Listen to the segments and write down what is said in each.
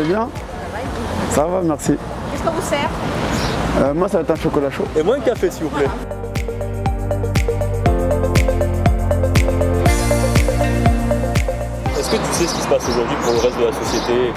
bien? Ça va, merci. Qu'est-ce qu'on vous sert? Moi, ça va être un chocolat chaud. Et moi, un café, s'il vous plaît. Est-ce que tu sais ce qui se passe aujourd'hui pour le reste de la société et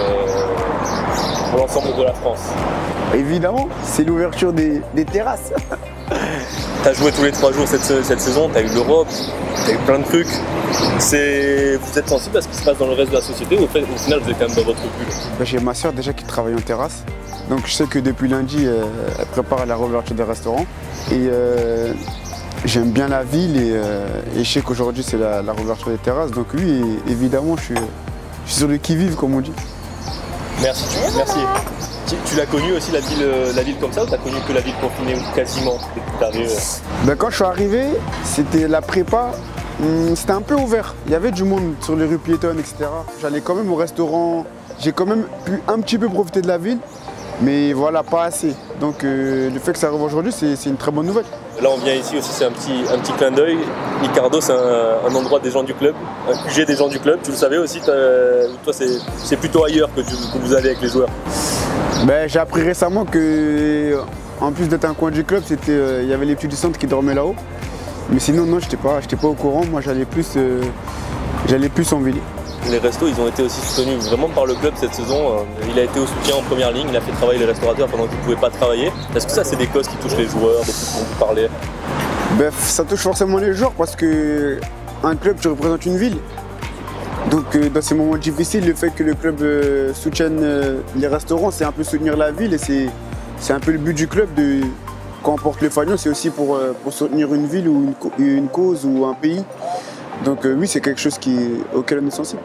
pour l'ensemble de la France? Évidemment, c'est l'ouverture des terrasses. Tu as joué tous les 3 jours cette saison, tu as eu l'Europe, tu as eu plein de trucs. Vous êtes sensible à ce qui se passe dans le reste de la société ou au final vous êtes quand même dans votre bulle? J'ai ma soeur déjà qui travaille en terrasse. Donc je sais que depuis lundi, elle prépare la réouverture des restaurants. Et j'aime bien la ville et je sais qu'aujourd'hui c'est la réouverture des terrasses. Donc oui, évidemment, je suis sur le qui-vive comme on dit. Merci. Merci. Tu l'as connu aussi la ville comme ça ou tu as connu que la ville confinée ou quasiment Quand je suis arrivé, c'était la prépa, c'était un peu ouvert. Il y avait du monde sur les rues piétonnes, etc. J'allais quand même au restaurant, j'ai quand même pu un petit peu profiter de la ville, mais voilà, pas assez. Donc le fait que ça arrive aujourd'hui, c'est une très bonne nouvelle. Là on vient ici aussi, c'est un petit clin d'œil. Ricardo, c'est un endroit des gens du club, un QG des gens du club. Tu le savais aussi, toi c'est plutôt ailleurs que vous allez avec les joueurs. J'ai appris récemment que, en plus d'être un coin du club, il y avait les petits du centre qui dormaient là-haut. Mais sinon, non, j'étais pas au courant. Moi, j'allais plus en ville. Les restos, ils ont été aussi soutenus vraiment par le club cette saison. Il a été au soutien en première ligne, il a fait travailler les restaurateurs pendant qu'ils ne pouvaient pas travailler. Est-ce que ça, c'est des causes qui touchent les joueurs, des trucs dont vous parlez? Ça touche forcément les joueurs parce qu'un club, tu représentes une ville. Donc dans ces moments difficiles, le fait que le club soutienne les restaurants, c'est un peu soutenir la ville et c'est un peu le but du club. Quand on porte le fanion, c'est aussi pour soutenir une ville ou une cause ou un pays. Donc oui, c'est quelque chose auquel on est sensible.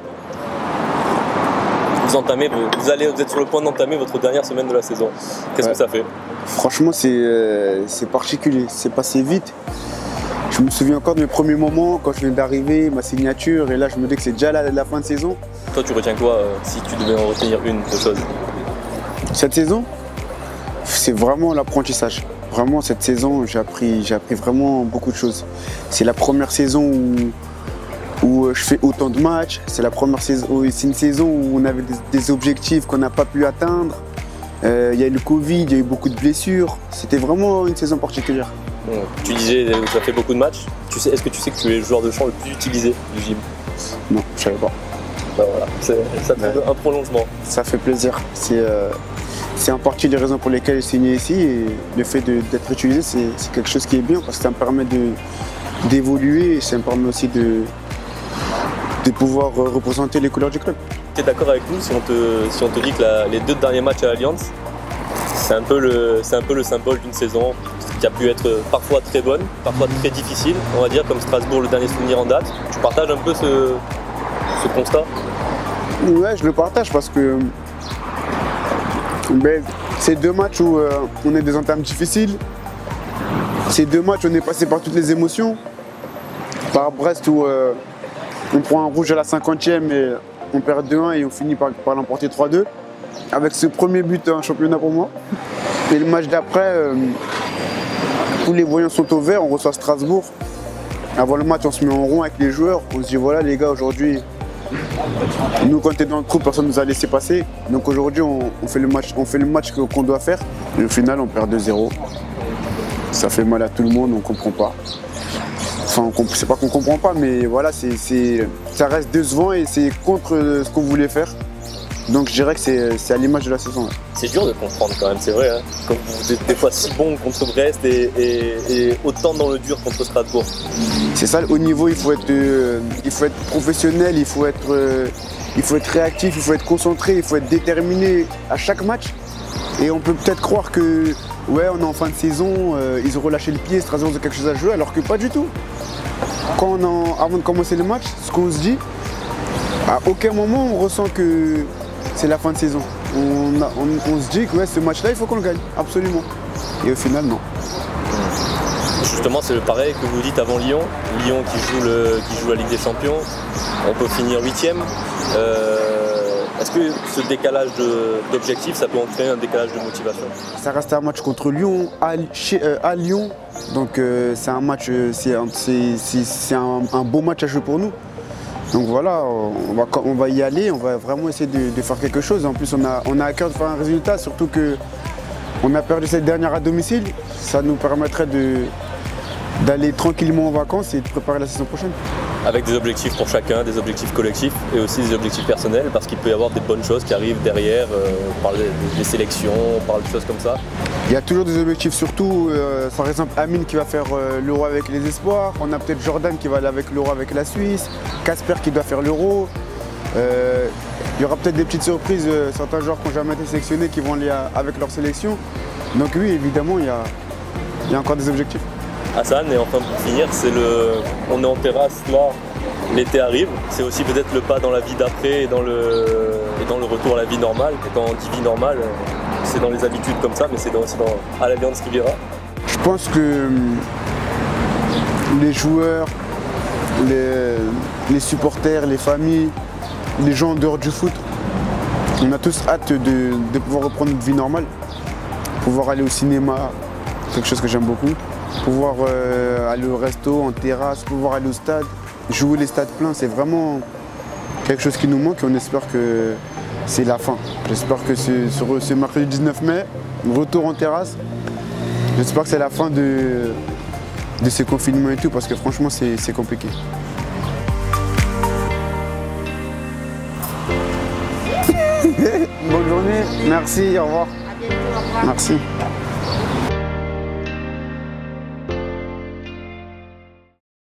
Vous êtes sur le point d'entamer votre dernière semaine de la saison. Qu'est-ce que ça fait? Franchement, c'est particulier, c'est passé vite. Je me souviens encore de mes premiers moments quand je viens d'arriver, ma signature, et là je me dis que c'est déjà la fin de saison. Toi, tu retiens quoi si tu devais en retenir une de chose? Cette saison, c'est vraiment l'apprentissage. Vraiment, cette saison, j'ai appris vraiment beaucoup de choses. C'est la première saison où je fais autant de matchs. C'est une saison où on avait des objectifs qu'on n'a pas pu atteindre. Il y a eu le Covid, il y a eu beaucoup de blessures. C'était vraiment une saison particulière. Bon, tu disais que tu as fait beaucoup de matchs. Est-ce que tu sais que tu es le joueur de champ le plus utilisé du gym? Non, je ne savais pas. Voilà, ça te fait un prolongement. Ça fait plaisir. C'est en partie les raisons pour lesquelles j'ai signé ici. Et le fait d'être utilisé, c'est quelque chose qui est bien parce que ça me permet d'évoluer et ça me permet aussi de pouvoir représenter les couleurs du club. Tu es d'accord avec nous si on te dit que les 2 derniers matchs à l'Alliance, c'est un peu le symbole d'une saison qui a pu être parfois très bonne, parfois très difficile, on va dire, comme Strasbourg, le dernier souvenir en date. Tu partages un peu ce constat? Ouais, je le partage parce que c'est 2 matchs où on est des entames difficiles. C'est 2 matchs où on est passé par toutes les émotions. Par Brest où on prend un rouge à la 50e et on perd 2-1 et on finit par l'emporter 3-2. Avec ce premier but en championnat pour moi. Et le match d'après, tous les voyants sont au vert, on reçoit Strasbourg. Avant le match, on se met en rond avec les joueurs. On se dit voilà les gars, aujourd'hui, nous quand on était dans le trou, personne ne nous a laissé passer. Donc aujourd'hui, on fait le match qu'on doit faire. Et au final, on perd 2-0. Ça fait mal à tout le monde, on ne comprend pas. Enfin, c'est pas qu'on comprend pas, mais voilà, ça reste décevant et c'est contre ce qu'on voulait faire. Donc je dirais que c'est à l'image de la saison. C'est dur de comprendre quand même, c'est vrai. Hein. Comme vous êtes des fois si bon contre Brest et autant dans le dur contre Strasbourg. C'est ça, au niveau, il faut être professionnel, il faut être réactif, il faut être concentré, il faut être déterminé à chaque match. Et on peut peut-être croire que ouais, on est en fin de saison, ils ont relâché le pied, Strasbourg a quelque chose à jouer, alors que pas du tout. Avant de commencer le match, ce qu'on se dit, à aucun moment on ressent que c'est la fin de saison. On se dit que ouais, ce match-là, il faut qu'on le gagne, absolument. Et au final, non. Justement, c'est le pareil que vous dites avant Lyon. Lyon qui joue la Ligue des Champions. On peut finir 8e. Est-ce que ce décalage d'objectifs, ça peut en créer un décalage de motivation? Ça reste un match contre Lyon, à Lyon. Donc c'est un match, c'est un beau match à jouer pour nous. Donc voilà, on va y aller, on va vraiment essayer de faire quelque chose. En plus, on a à cœur de faire un résultat, surtout qu'on a perdu cette dernière à domicile. Ça nous permettrait d'aller tranquillement en vacances et de préparer la saison prochaine. Avec des objectifs pour chacun, des objectifs collectifs et aussi des objectifs personnels, parce qu'il peut y avoir des bonnes choses qui arrivent derrière. On parle des sélections, on parle de choses comme ça. Il y a toujours des objectifs, surtout par exemple Amine qui va faire l'Euro avec les espoirs. On a peut-être Jordan qui va aller avec l'Euro avec la Suisse, Casper qui doit faire l'Euro. Il y aura peut-être des petites surprises, certains joueurs qui n'ont jamais été sélectionnés qui vont aller avec leur sélection. Donc oui, évidemment, il y a encore des objectifs. Hassan, et enfin pour finir, on est en terrasse là, l'été arrive, c'est aussi peut-être le pas dans la vie d'après et dans le retour à la vie normale. Et quand on dit vie normale, c'est dans les habitudes comme ça, mais c'est aussi à l'Alliance Riviera. Je pense que les joueurs, les supporters, les familles, les gens en dehors du foot, on a tous hâte de pouvoir reprendre une vie normale, pouvoir aller au cinéma, quelque chose que j'aime beaucoup. Pouvoir aller au resto, en terrasse, pouvoir aller au stade, jouer les stades pleins, c'est vraiment quelque chose qui nous manque et on espère que c'est la fin. J'espère que sur ce mercredi 19 mai, retour en terrasse, j'espère que c'est la fin de ce confinement et tout parce que franchement c'est compliqué. Bonne journée, merci, au revoir. À bientôt, au revoir. Merci.